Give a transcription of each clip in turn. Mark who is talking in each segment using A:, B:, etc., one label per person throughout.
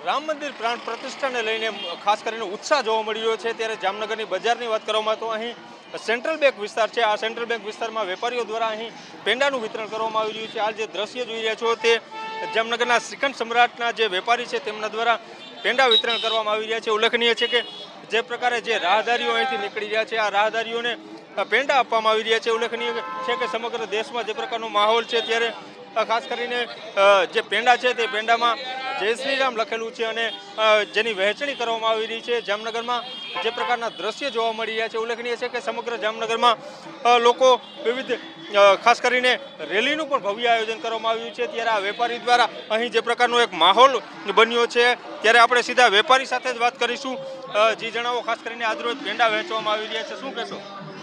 A: રામ મંદિર પ્રાણ પ્રતિષ્ઠાને લઈને ખાસ કરીને ઉત્સાહ જોવા મળી રહ્યો છે। ત્યારે જામનગરની બજારની વાત કરવામાં તો અહીં સેન્ટ્રલ બેંક વિસ્તાર છે। આ સેન્ટ્રલ બેંક વિસ્તારમાં વેપારીઓ દ્વારા અહીં પેંડાનું વિતરણ કરવામાં આવી રહ્યું છે। હાલ જે દ્રશ્ય જોઈ રહ્યા છો તે જામનગરના શ્રીખંડ સમ્રાટના જે વેપારી છે તેમના દ્વારા પેંડા વિતરણ કરવામાં આવી રહ્યા છે। ઉલ્લેખનીય છે કે જે પ્રકારે જે રાહદારીઓ અહીંથી નીકળી રહ્યા છે આ રાહદારીઓને પેંડા આપવામાં આવી રહ્યા છે। ઉલ્લેખનીય છે કે સમગ્ર દેશમાં જે પ્રકારનો માહોલ છે ત્યારે ખાસ કરીને જે પેંડા છે તે પેંડામાં જય શ્રી રામ લખેલું છે અને જેની વહેંચણી કરવામાં આવી રહી છે। જામનગરમાં જે પ્રકારના દ્રશ્ય જોવા મળી રહ્યા છે ઉલ્લેખનીય છે કે સમગ્ર જામનગરમાં લોકો વિવિધ ખાસ કરીને રેલીનું પણ ભવ્ય આયોજન કરવામાં આવ્યું છે। ત્યારે આ વેપારી દ્વારા અહીં જે પ્રકારનો એક માહોલ બન્યો છે ત્યારે આપણે સીધા વેપારી સાથે જ વાત કરીશું। જી જણાવો, ખાસ કરીને આજરોજ પેંડા વહેંચવામાં આવી રહ્યા છે, શું કહેશો?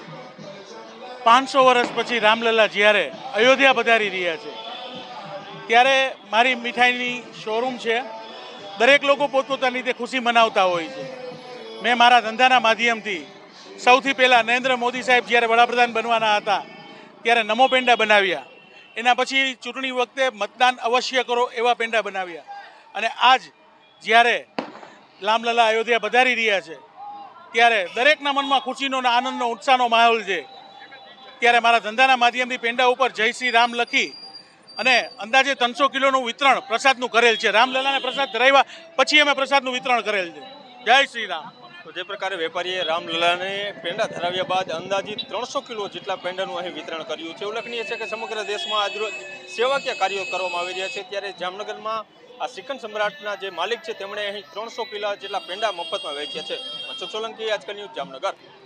B: 500 વર્ષ પછી રામલલા જ્યારે અયોધ્યા પધારી રહ્યા છે ત્યારે મારી મીઠાઈની શોરૂમ છે। દરેક લોકો પોતપોતાની રીતે ખુશી મનાવતા હોય છે। મેં મારા ધંધાના માધ્યમથી સૌથી પહેલાં નરેન્દ્ર મોદી સાહેબ જ્યારે વડાપ્રધાન બનવાના હતા ત્યારે નમો પેંડા બનાવ્યા। એના પછી ચૂંટણી વખતે મતદાન અવશ્ય કરો એવા પેંડા બનાવ્યા અને આજ જ્યારે રામલલા અયોધ્યા પધારી રહ્યા છે ત્યારે દરેકના મનમાં ખુશીનો અને આનંદનો ઉત્સાહનો માહોલ છે। ત્યારે મારા ધંધાના માધ્યમથી પેંડા ઉપર જય શ્રી રામ લખી અને અંદાજે 300 કિલોનું વિતરણ પ્રસાદનું કરેલ છે। રામલલાને પ્રસાદ ધરાવ્યા પછી અમે પ્રસાદનું વિતરણ કરેલ છે। જય શ્રી રામ।
A: તો જે પ્રકારે વેપારીએ રામલલાને પેંડા ધરાવ્યા બાદ અંદાજિત 300 કિલો જેટલા પેંડાનું અહીં વિતરણ કર્યું છે। ઉલ્લેખનીય છે કે સમગ્ર દેશમાં આજરોજ સેવાકીય કાર્યો કરવામાં આવી રહ્યા છે ત્યારે જામનગરમાં આ શ્રીખંડ સમ્રાટના જે માલિક છે તેમણે અહીં 300 કિલો જેટલા પેંડા મફતમાં વેચ્યા છે। મનસુખ સોલંકી, આજકાલ ન્યૂઝ, જામનગર।